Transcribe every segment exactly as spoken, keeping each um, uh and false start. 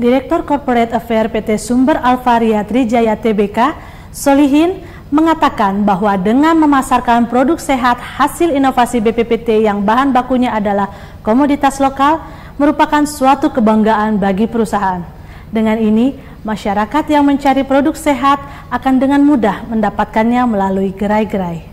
Direktur Corporate Affairs P T Sumber Alvaria Trijaya Tbk, Solihin, mengatakan bahwa dengan memasarkan produk sehat hasil inovasi B P P T yang bahan bakunya adalah komoditas lokal merupakan suatu kebanggaan bagi perusahaan. Dengan ini, masyarakat yang mencari produk sehat akan dengan mudah mendapatkannya melalui gerai-gerai.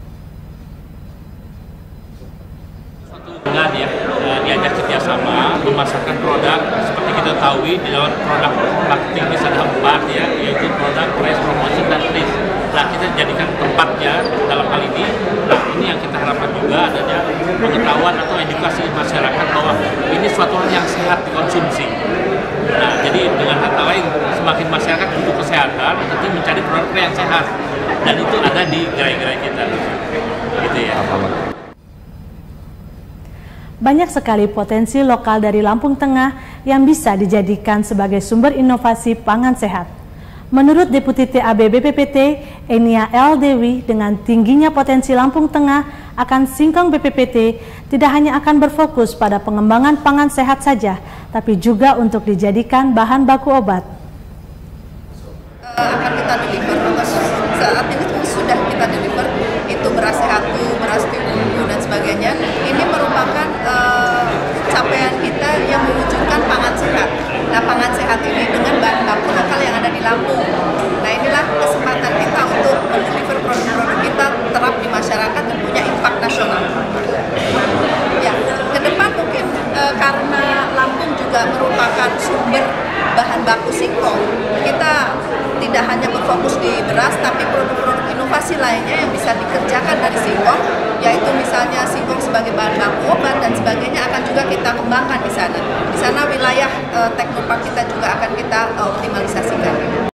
Dengan ya, diajak kerjasama memasarkan produk seperti kita tahu di dalam produk marketing bisa ada empat ya, yaitu produk, price, promotion, dan list. Nah, kita jadikan tempatnya dalam hal ini. Nah, ini yang kita harapkan juga adanya pengetahuan atau edukasi masyarakat bahwa ini suatu hal yang sehat dikonsumsi. Nah, jadi dengan kata lain, semakin masyarakat butuh kesehatan, tentu mencari produk yang sehat, dan itu ada di gerai-gerai kita, gitu ya. Banyak sekali potensi lokal dari Lampung Tengah yang bisa dijadikan sebagai sumber inovasi pangan sehat. Menurut Deputi T A B B P P T, Enia L. Dewi, dengan tingginya potensi Lampung Tengah akan singkong B P P T tidak hanya akan berfokus pada pengembangan pangan sehat saja, tapi juga untuk dijadikan bahan baku obat. Uh, akan kita deliver, saat ini sudah kita deliver, itu beras sehatu, beras timu, dan sebagainya. Ini merupakan uh, capaian kita yang mewujudkan pangan sehat. Nah, pangan sehat ini dengan bahan baku lokal yang ada di Lampung. Nah, inilah kesempatan kita untuk mendeliver produk-produk kita terap di masyarakat dan punya impact nasional. Ya, ke depan mungkin uh, karena Lampung juga merupakan sumber bahan baku singkong, kita tidak hanya berfokus di beras, tapi produk-produk inovasi lainnya yang bisa dikerjakan dari singkong, yaitu misalnya singkong sebagai bahan baku obat dan sebagainya akan juga kita kembangkan di sana. Di sana wilayah e, teknopark kita